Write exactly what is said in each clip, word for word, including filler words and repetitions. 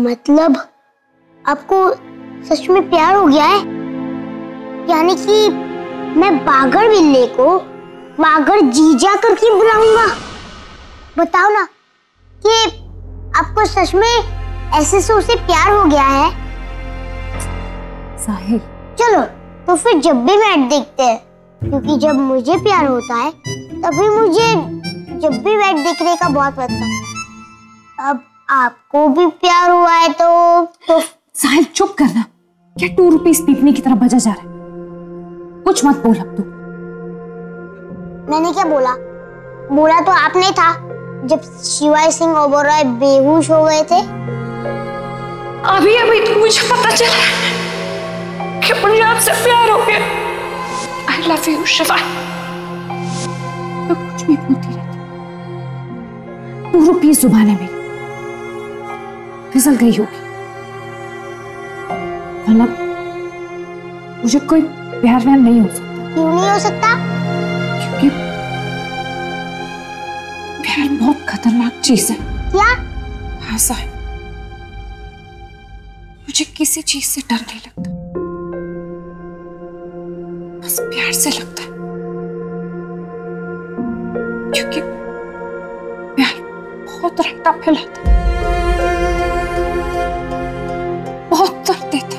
मतलब आपको सच में प्यार हो गया है? यानी कि मैं बागर बिल्ले को बागर जीजा करके बुलाऊंगा। बताओ ना कि आपको सच में ऐसे से प्यार हो गया है? साहिल चलो तो फिर जब भी मैच देखते हैं, क्योंकि जब मुझे प्यार होता है तभी मुझे जब भी मैच देखने का बहुत मन करता है। अब आपको भी प्यार हुआ है तो, तो... साहिल चुप करना। क्या टू रुपीज पीपनी की तरह बजा जा रहा है? कुछ मत बोल अब तू। मैंने क्या बोला? बोला तो आपने था जब शिवाय सिंह ओबेरॉय बेहोश हो गए थे। अभी अभी तो मुझे पता चला कि मुझे आपसे प्यार हो गया। आई लव यू शिवाय। तो कुछ भी बोलती रहती। टू रुपीज जुबान है मेरी, फिसल गई होगी। मतलब मुझे कोई प्यार व्यार नहीं हो सकता। क्यों नहीं हो सकता? क्योंकि प्यार बहुत खतरनाक चीज है। क्या? हाँ साहिब, मुझे किसी चीज से डर नहीं लगता, बस प्यार से लगता है। क्योंकि प्यार बहुत रखता फैलाता, बहुत दर्द देता,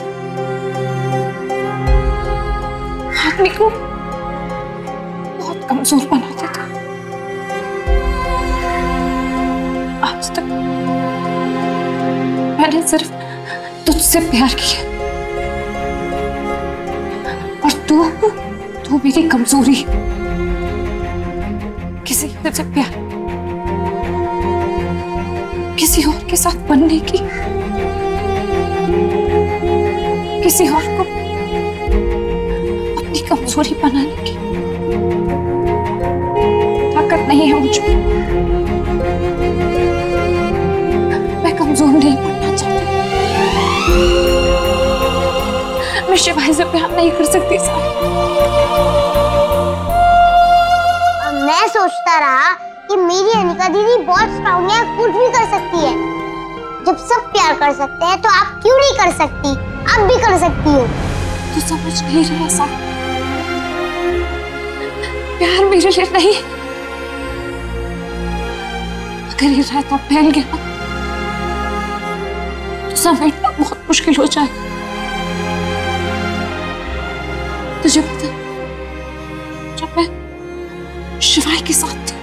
आदमी को बहुत कमजोर बना देता। आज तक मैंने सिर्फ तुझसे प्यार किया और तू तू मेरी कमजोरी, किसी से प्यार किसी और के साथ बनने की, किसी और को अपनी कमजोरी बनाने की ताकत नहीं है मुझ में। मैं कमजोर नहीं बनना चाहती। मैं शिवाय से प्यार नहीं कर सकती साहिल। मैं सोचता रहा कि मेरी अनिका दीदी बहुत स्ट्रांग है, कुछ भी कर सकती है। जब सब प्यार कर सकते हैं तो आप क्यों नहीं कर सकती? आप भी कर सकती हो। तू समझ नहीं रहा साहिल, प्यार मेरे लिए नहीं, अगर ये रायता फैल गया तो समेटना बहुत मुश्किल हो जाएगा। तुझे पता है, जब मैं शिवाय के साथ थी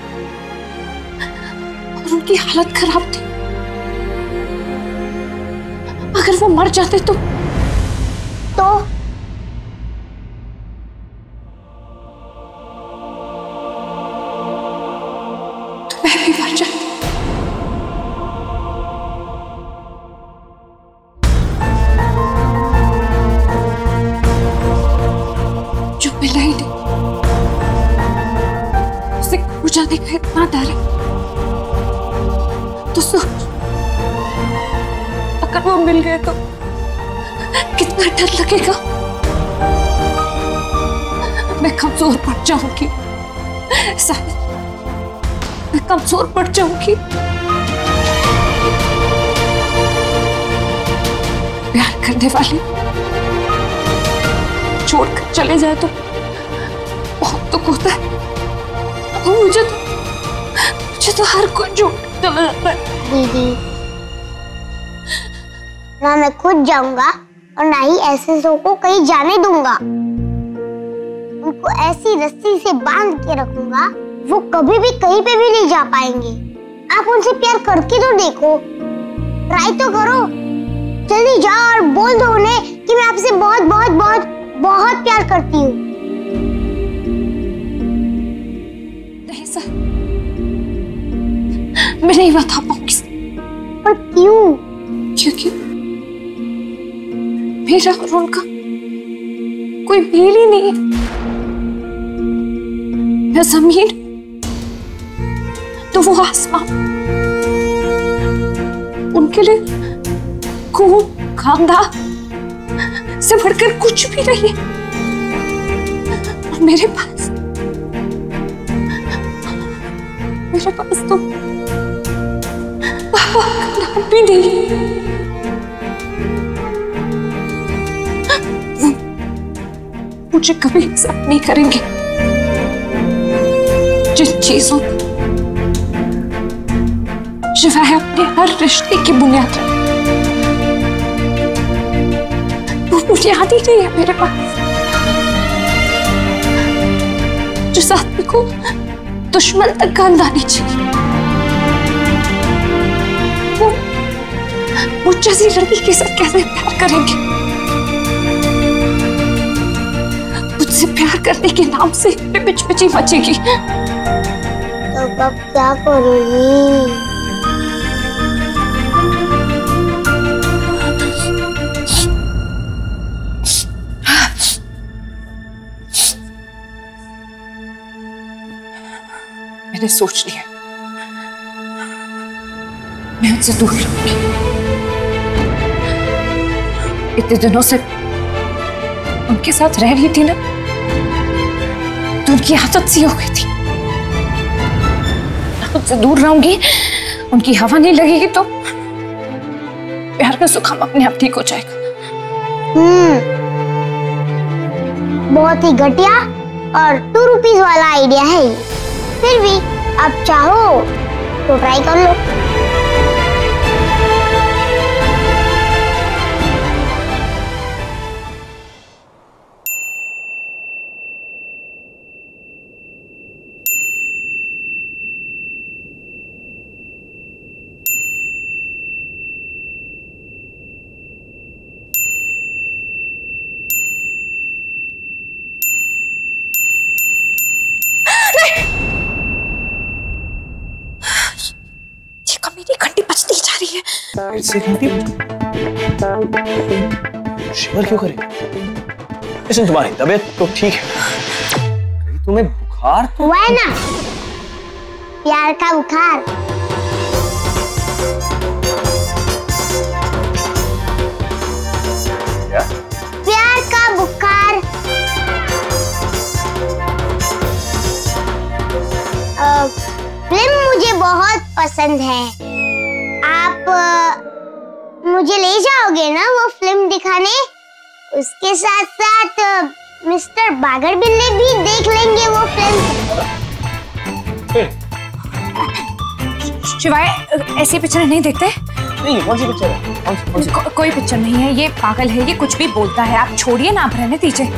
और उनकी हालत खराब थी, अगर वो मर जाते तो तो तो मैं भी मर जाती। जो मिला ही नहीं, उसे खो जाने का इतना डर है तो सोच, अगर वो मिल गए तो कितना डर लगेगा। मैं कमजोर पड़ जाऊंगी साहिल, मैं कमजोर पड़ जाऊंगी। प्यार करने वाले छोड़कर चले जाए तो बहुत दुख होता है। और मुझे तो मुझे तो हर कोई छोड़ चला जाता है। दीदी, ना मैं खुद जाऊंगा और ना ही ऐसे सो को कहीं जाने दूंगा। उनको ऐसी रस्सी से बांध के रखूंगा, वो कभी भी कहीं पे भी नहीं जा पाएंगे। आप उनसे प्यार करके तो देखो, ट्राई तो करो। जल्दी जाओ और बोल दो उन्हें कि मैं आपसे बहुत बहुत बहुत बहुत प्यार करती हूँ। नहीं सर, मैं नहीं बता पाऊंगी। पर क्यों? क्योंकि मेरा और उनका कोई मेल ही नहीं है। मैं जमीन तो वो आसमान, उनके लिए खून खानदान से बढ़कर कुछ भी नहीं है। और मेरे पास मेरे पास तो पापा का नाम भी नहीं है। मुझे कभी एक्सेप्ट नहीं करेंगे। जिन चीजों शिवाय अपने हर रिश्ते की बुनियाद रखती, वो बुनियाद ही नहीं है मेरे पास। जिस आदमी को दुश्मन तक गंध आनी चाहिए, वो मुझ जैसी लड़की के साथ कैसे प्यार करेंगे? मुझसे प्यार करने के नाम से पिचपिची मचेगी। तो अब क्या करोगी? मैंने सोच लिया, मैं उनसे दूर रहूंगी। इतने दिनों से उनके साथ रह रही थी ना, तो उनकी आदत सी हो गई थी। उनसे दूर रहूंगी, उनकी हवा नहीं लगेगी तो प्यार का सुख हम अपने आप ठीक हो जाएगा। हम्म, बहुत ही घटिया और टू रुपीज वाला आइडिया है ये। फिर भी आप चाहो तो ट्राई कर लो। इससे घंटी शिवर क्यों करे? इसमें तुम्हारी तबीयत तो ठीक है, कहीं तुम्हें बुखार तो हुआ है ना? प्यार का बुखार। क्या? प्यार का बुखार। फिल्म मुझे बहुत पसंद है। आप मुझे ले जाओगे ना वो फिल्म दिखाने? उसके साथ साथ मिस्टर बागर बिल्ले भी देख लेंगे वो फिल्म। शिवाय ऐसी पिक्चर नहीं देखते? नहीं, कौन सी पिक्चर है? कौन सी, कौन सी? को, कोई पिक्चर नहीं है, ये पागल है, ये कुछ भी बोलता है। आप छोड़िए ना, आप रहने दीजिए।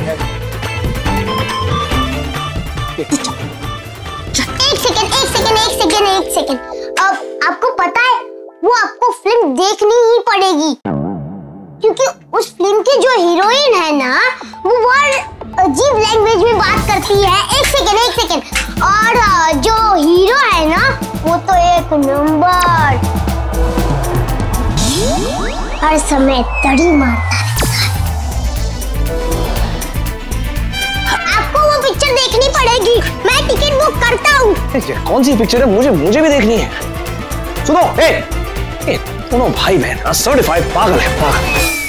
एक सेकंड, एक सेकंड, एक सेकंड, एक सेकंड। अब आपको पता है वो आपको फिल्म देखनी ही पड़ेगी, क्योंकि उस फिल्म की जो हीरोइन है ना, वो बहुत अजीब लैंग्वेज में बात करती है। एक सेकंड, एक सेकंड। और जो हीरो है ना, वो तो एक नंबर, हर समय तड़ी मारता रहता है। आपको वो पिक्चर देखनी पड़ेगी। मैं टिकट बुक करता हूँ। कौन सी पिक्चर है? मुझे मुझे भी देखनी है। सुनो, ए, ए, दोनों भाई बहन सर्टिफाइड पागल है, पागल।